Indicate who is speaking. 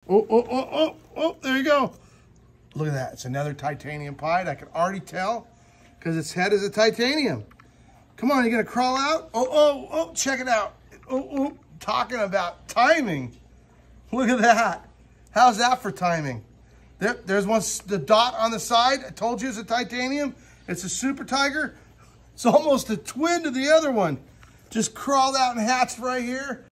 Speaker 1: Oh, there you go. Look at that. It's another titanium pied. I can already tell because its head is a titanium. Come on, you gonna crawl out? Oh, check it out. Talking about timing. Look at that. How's that for timing? There's one, the dot on the side. I told you it's a titanium. It's a Super Tiger. It's almost a twin to the other one. Just crawled out and hatched right here.